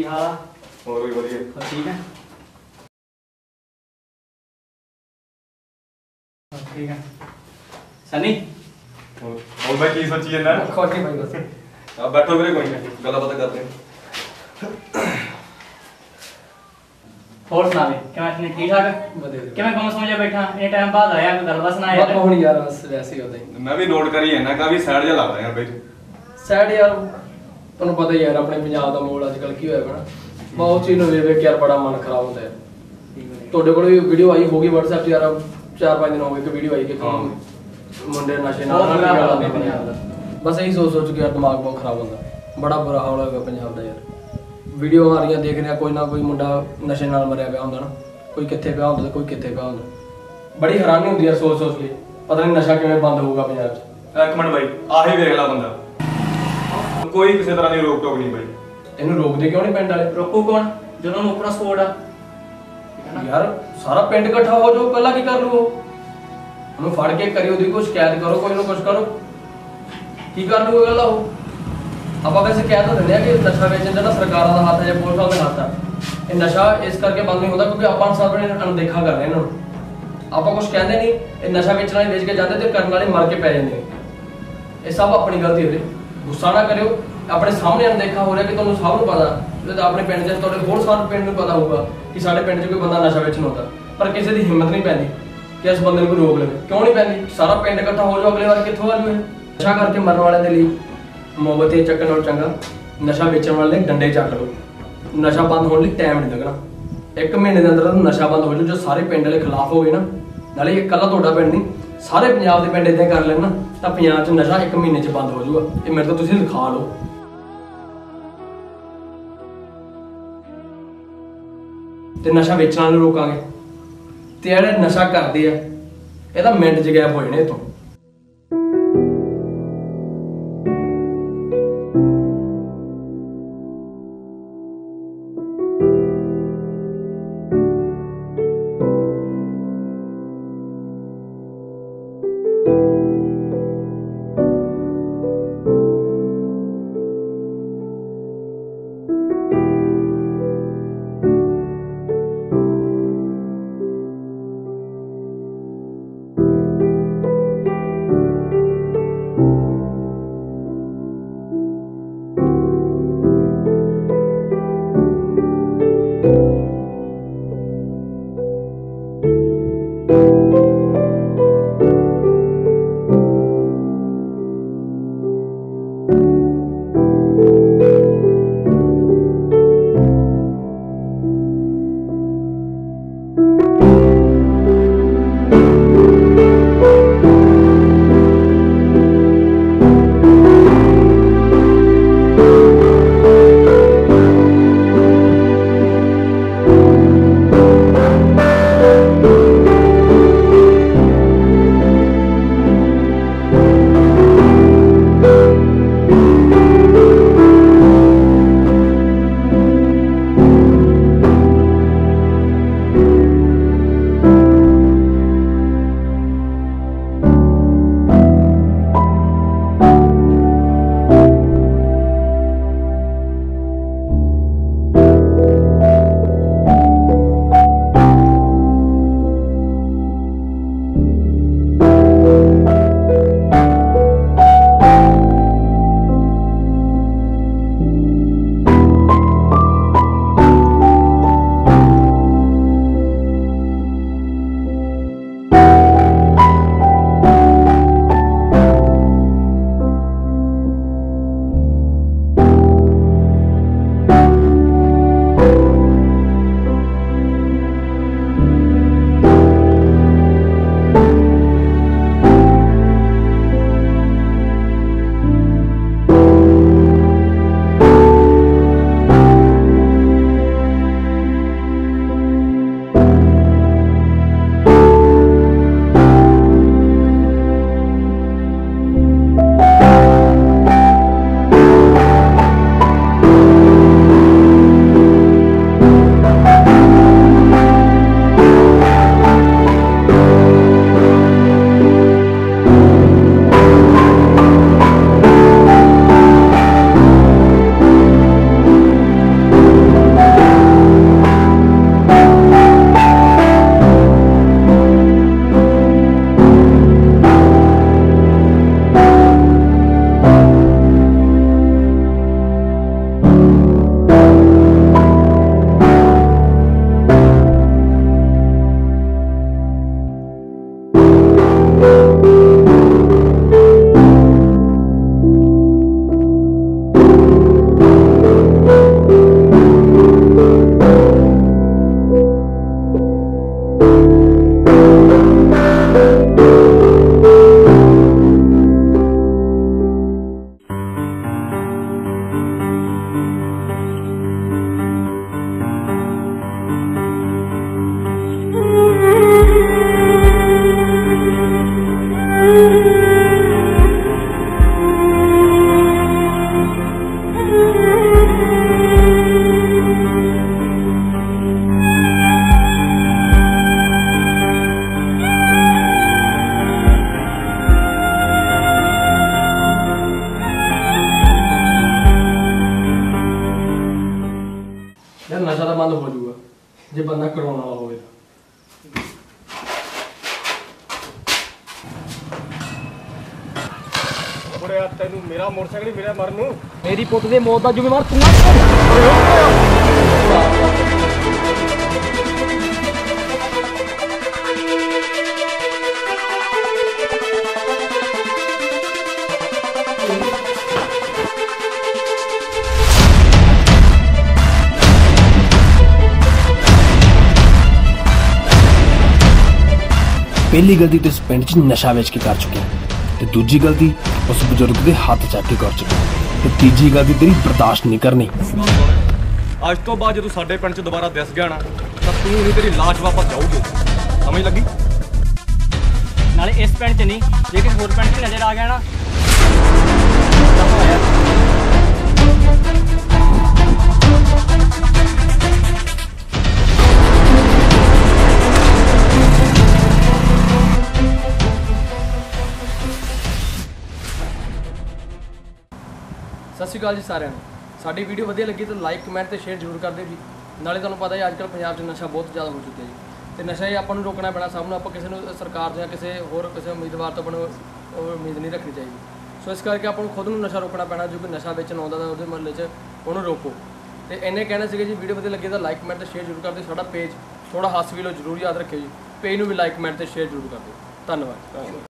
ਕੀ ਹਾਲ ਆ? ਹੋਰ ਵੀ ਵਧੀਆ। ਹੋਰ ਠੀਕ ਹੈ? ਠੀਕ ਹੈ ਸਨੀ। ਹੋਰ ਬਾਈ ਕੀ ਸੋਚੀ ਜਾਂਦਾ? ਕੁਛ ਨਹੀਂ ਬਾਈ ਬਸ। ਆ ਬੈਠੋ ਵੀਰੇ, ਕੋਈ ਨਹੀਂ ਗੱਲਾਂ ਬਾਤਾਂ ਕਰਦੇ ਹਾਂ। ਹੋਰ ਸੁਣਾ ਵੀ ਕਿਵੇਂ ਠੀਕ ਠੀਕ ਠਾਕ? ਵਧੀਆ ਕਿਵੇਂ ਕੰਮ ਸਮਝਿਆ ਬੈਠਾ ਇਹ ਟਾਈਮ ਬਾਅਦ ਆਇਆ ਕੋਈ ਗੱਲਬਾਤ ਸੁਣਾ ਯਾਰ। ਹੁਣ ਯਾਰ ਬਸ ਵੈਸੇ ਹੀ ਹੁੰਦਾ ਹੀ ਮੈਂ ਵੀ ਨੋਟ ਕਰੀ ਜਾਂਦਾ ਕਾਫੀ ਸਾਈਡ ਜਿਹਾ ਲੱਗਦਾ ਯਾਰ ਬਾਈ। ਸੈਡ ਯਾਰ, ਤੁਹਾਨੂੰ ਪਤਾ ਹੀ ਯਾਰ ਆਪਣੇ ਪੰਜਾਬ ਦਾ ਮਾਹੌਲ ਅੱਜ ਕੱਲ੍ਹ ਕੀ ਹੋਇਆ ਬਣਾ। ਬਹੁਤ ਚੀਜ਼ ਨੂੰ ਵੇਖ ਵੇਖ ਕੇ ਯਾਰ ਬੜਾ ਮਨ ਖਰਾਬ ਹੁੰਦਾ ਯਾਰ। ਤੁਹਾਡੇ ਕੋਲ ਵੀ ਵੀਡੀਓ ਆਈ ਹੋਗੀ WhatsApp 'ਚ ਯਾਰ, 4-5 ਦਿਨ ਹੋ ਗਏ ਕਿ ਵੀਡੀਓ ਆਈ ਕਿ ਮੁੰਡੇ ਨਸ਼ੇ ਨਾਲ ਪੰਜਾਬ ਦਾ। ਬਸ ਇਹੀ ਸੋਚ ਸੋਚ ਕੇ ਯਾਰ ਦਿਮਾਗ ਬਹੁਤ ਖਰਾਬ ਹੁੰਦਾ। ਬੜਾ ਬੁਰਾ ਹਾਲ ਹੋਇਆ ਪੰਜਾਬ ਦਾ ਯਾਰ। ਵੀਡੀਓ ਆ ਰਹੀਆਂ ਦੇਖ ਰਿਹਾ, ਕੋਈ ਨਾ ਕੋਈ ਮੁੰਡਾ ਨਸ਼ੇ ਨਾਲ ਮਰਿਆ ਪਿਆ ਹੁੰਦਾ ਨਾ, ਕੋਈ ਕਿੱਥੇ ਪਿਆ ਹੁੰਦਾ, ਕੋਈ ਕਿੱਥੇ ਪਿਆ ਹੁੰਦਾ। ਬੜੀ ਹੈਰਾਨੀ ਹੁੰਦੀ ਯਾਰ ਸੋਚ ਸੋਚ ਕੇ, ਪਤਾ ਨਹੀਂ ਨਸ਼ਾ ਕਿਵੇਂ ਬੰਦ ਹੋਊਗਾ ਪੰਜਾਬ 'ਚ। ਇੱਕ ਮਿੰਟ ਬਾਈ, ਆਹੀ ਵੇਖ ਲਾ ਬੰਦਾ, ਕੋਈ ਕਿਸੇ ਤਰ੍ਹਾਂ ਦੀ ਰੋਕ ਟੋਕ ਨਹੀਂ ਬਾਈ। ਇਹਨੂੰ ਰੋਕਦੇ ਕਿਉਂ ਨਹੀਂ ਪਿੰਡ ਵਾਲੇ? ਰੋਕੂ ਕੌਣ ਜਦੋਂ ਉਹਨੂੰ ਆਪਣਾ ਸਪੋਰਟ ਆ ਯਾਰ ਸਾਰਾ ਪਿੰਡ ਇਕੱਠਾ ਹੋ ਜਾਓ, ਪਹਿਲਾਂ ਕੀ ਕਰ ਲੂ? ਉਹਨੂੰ ਫੜ ਕੇ ਕਰਿਓ, ਉਹਦੀ ਕੋਈ ਸ਼ਿਕਾਇਤ ਕਰੋ, ਕੋਈ ਨਾ ਕੁਛ ਕਰੋ। ਕੀ ਕਰ ਲੂਗਾ ਗੱਲਾਂ ਉਹ? ਆਪਾਂ ਵੈਸੇ ਕਹਿ ਤਾਂ ਦਿੰਦੇ ਆ ਕਿ ਨਸ਼ਾ ਵੇਚਣ ਦਾ ਨਾ ਸਰਕਾਰਾਂ ਦਾ ਹੱਥ ਹੈ ਜਾਂ ਪੁਲਿਸ ਦਾ ਹੱਥ ਹੈ। ਇਹ ਨਸ਼ਾ ਇਸ ਕਰਕੇ ਬੰਦ ਨਹੀਂ ਹੁੰਦਾ ਕਿਉਂਕਿ ਆਪਾਂ ਸਭ ਨੇ ਅਣਦੇਖਾ ਕਰ ਰਹੇ ਇਹਨਾਂ ਨੂੰ। ਆਪਾਂ ਕੁਛ ਕਹਿੰਦੇ ਨਹੀਂ, ਇਹ ਨਸ਼ਾ ਵੇਚਣ ਵਾਲੇ ਵੇਚ ਕੇ ਜਾਂਦੇ ਤੇ ਕਰਨ ਵਾਲੇ ਮਰ ਕੇ ਪੈ ਜਾਂਦੇ ਨੇ। ਇਹ ਸਭ ਆਪਣੀ ਗਲਤੀ ਹੈ। ਗੁੱਸਾ ਨਾ ਕਰਿਓ, ਆਪਣੇ ਸਾਹਮਣੇ ਅਣਦੇਖਾ ਹੋ ਰਿਹਾ ਕਿ ਤੁਹਾਨੂੰ ਸਭ ਨੂੰ ਪਤਾ, ਜਦੋਂ ਆਪਣੇ ਪਿੰਡ 'ਚ ਤੁਹਾਡੇ ਹੋਰ ਸਾਰੇ ਪਿੰਡ ਨੂੰ ਪਤਾ ਹੋਊਗਾ ਕਿ ਸਾਡੇ ਪਿੰਡ 'ਚ ਕੋਈ ਬੰਦਾ ਨਸ਼ਾ ਵੇਚਣ ਆਉਂਦਾ, ਪਰ ਕਿਸੇ ਦੀ ਹਿੰਮਤ ਨਹੀਂ ਪੈਂਦੀ ਕਿ ਇਸ ਬੰਦੇ ਨੂੰ ਕੋਈ ਰੋਕ ਲਵੇ। ਕਿਉਂ ਨਹੀਂ ਪੈਂਦੀ? ਸਾਰਾ ਪਿੰਡ ਇਕੱਠਾ ਹੋ ਜਾਓ, ਅਗਲੇ ਵਾਰ ਕਿੱਥੋਂ ਆ ਜੂ? ਨਸ਼ਾ ਕਰਕੇ ਮਰਨ ਵਾਲਿਆਂ ਦੇ ਲਈ ਮੋਮਬੱਤੀ ਚੱਕਣ ਨਾਲੋਂ ਚੰਗਾ ਨਸ਼ਾ ਵੇਚਣ ਵਾਲੇ ਡੰਡੇ ਚੱਕ ਲਓ। ਨਸ਼ਾ ਬੰਦ ਹੋਣ ਲਈ ਟਾਈਮ ਨਹੀਂ ਲੱਗਣਾ। 1 ਮਹੀਨੇ ਦੇ ਅੰਦਰ ਨਸ਼ਾ ਬੰਦ ਹੋ ਜਾਊ। ਜੋ ਸਾਰੇ ਪਿੰਡ ਵਾਲੇ ਖਿਲਾਫ ਹੋ ਗਏ ਨਾ, ਨਾਲੇ ਇਕੱਲਾ ਤੁਹਾਡਾ ਪਿੰਡ ਨਹੀਂ, ਸਾਰੇ ਪੰਜਾਬ ਦੇ ਪਿੰਡ ਇਦਾਂ ਕਰ ਲੈਣ ਨਾ, ਤਾਂ ਪੰਜਾਬ 'ਚ ਨਸ਼ਾ 1 ਮਹੀਨੇ 'ਚ ਬੰਦ ਹੋ ਜਾਊਗਾ। ਇਹ ਮੇਰੇ ਤੋਂ ਤੁਸੀਂ ਲਿਖਾ ਲਓ। ਤੇ ਨਸ਼ਾ ਵੇਚਣ ਵਾਲੇ ਨੂੰ ਰੋਕਾਂਗੇ, ਤੇ ਜਿਹੜੇ ਨਸ਼ਾ ਕਰਦੇ ਆ ਇਹ ਤਾਂ ਮਿੰਟ 'ਚ ਗਾਇਬ ਹੋ ਜਾਣੇ ਇੱਥੋਂ। ਜੇ ਬੰਦਾ ਕਰਾਉਣ ਵਾਲਾ ਹੋਵੇ ਬੜੇ ਆ ਤੈਨੂੰ ਮੇਰਾ ਮੋਟਰਸਾਈਕਲ ਹੀ ਮਿਲਿਆ ਮਰਨ ਨੂੰ। ਮੇਰੀ ਪੁੱਤ ਦੇ ਮੌਤ ਦਾ ਜ਼ਿੰਮੇਵਾਰ ਤੂੰ ਪਹਿਲੀ ਗਲਤੀ ਤੇ ਇਸ ਪਿੰਡ 'ਚ ਨਸ਼ਾ ਵੇਚ ਕੇ ਕਰ ਚੁੱਕਿਆ ਤੇ ਦੂਜੀ ਗਲਤੀ ਉਸ ਬਜ਼ੁਰਗ ਦੇ ਹੱਥ ਚੱਕ ਕੇ ਕਰ ਚੁੱਕਿਆ ਤੇ ਤੀਜੀ ਗਲਤੀ ਤੇਰੀ ਬਰਦਾਸ਼ਤ ਨਹੀਂ ਕਰਨੀ। ਅੱਜ ਤੋਂ ਬਾਅਦ ਜੇ ਤੂੰ ਸਾਡੇ ਪਿੰਡ 'ਚ ਦੁਬਾਰਾ ਦਿਸ ਗਿਆ ਨਾ ਤਾਂ ਤੂੰ ਨਹੀਂ ਤੇਰੀ ਲਾਸ਼ ਵਾਪਸ ਜਾਊਗੀ। ਸਮਝ ਲੱਗੀ? ਨਾਲੇ ਇਸ ਪਿੰਡ 'ਚ ਨਹੀਂ, ਜੇ ਕਿਸੇ ਹੋਰ ਪਿੰਡ 'ਚ ਨਜ਼ਰ ਆ ਗਿਆ ਨਾ ਸਤਿ ਸ਼੍ਰੀ ਅਕਾਲ ਜੀ ਸਾਰਿਆਂ ਨੂੰ। ਸਾਡੀ ਵੀਡੀਓ ਵਧੀਆ ਲੱਗੀ ਤਾਂ ਲਾਈਕ ਕਮੈਂਟ ਤੇ ਸ਼ੇਅਰ ਜ਼ਰੂਰ ਕਰ ਦਿਓ ਜੀ। ਨਾਲੇ ਤੁਹਾਨੂੰ ਪਤਾ ਹੈ ਅੱਜਕੱਲ੍ਹ ਪੰਜਾਬ 'ਚ ਨਸ਼ਾ ਬਹੁਤ ਜ਼ਿਆਦਾ ਹੋ ਚੁੱਕਿਆ ਜੀ ਤੇ ਨਸ਼ਾ ਇਹ ਆਪਾਂ ਨੂੰ ਰੋਕਣਾ ਪੈਣਾ ਸਭ ਨੂੰ। ਆਪਾਂ ਕਿਸੇ ਨੂੰ ਸਰਕਾਰ ਜਾਂ ਕਿਸੇ ਉਮੀਦਵਾਰ ਤੋਂ ਆਪਾਂ ਨੂੰ ਉਮੀਦ ਨਹੀਂ ਰੱਖਣੀ ਚਾਹੀਦੀ। ਸੋ ਇਸ ਕਰਕੇ ਆਪਾਂ ਨੂੰ ਖੁਦ ਨੂੰ ਨਸ਼ਾ ਰੋਕਣਾ ਪੈਣਾ। ਜੋ ਕਿ ਨਸ਼ਾ ਵੇਚਣ ਆਉਂਦਾ ਤਾਂ ਉਹਦੇ ਮਹੱਲੇ 'ਚ ਉਹਨੂੰ ਰੋਕੋ। ਤੇ ਇੰਨੇ ਕਹਿਣਾ ਸੀਗੇ ਜੀ, ਵੀਡੀਓ ਵਧੀਆ ਲੱਗੀ ਤਾਂ ਲਾਈਕ ਕਮੈਂਟ ਤੇ ਸ਼ੇਅਰ ਜ਼ਰੂਰ ਕਰ ਦਿਓ। ਸਾਡਾ ਪੇਜ ਥੋੜਾ ਹੱਸ ਵੀ ਲਓ ਜ਼ਰੂਰ ਯਾਦ ਰੱਖਿਓ ਜੀ। ਪੇਜ ਨੂੰ ਵੀ ਲਾਈਕ ਕਮੈਂਟ ਤੇ ਸ਼ੇਅਰ ਜ਼ਰੂਰ ਕਰ ਦਿਓ। ਧੰਨਵਾਦ।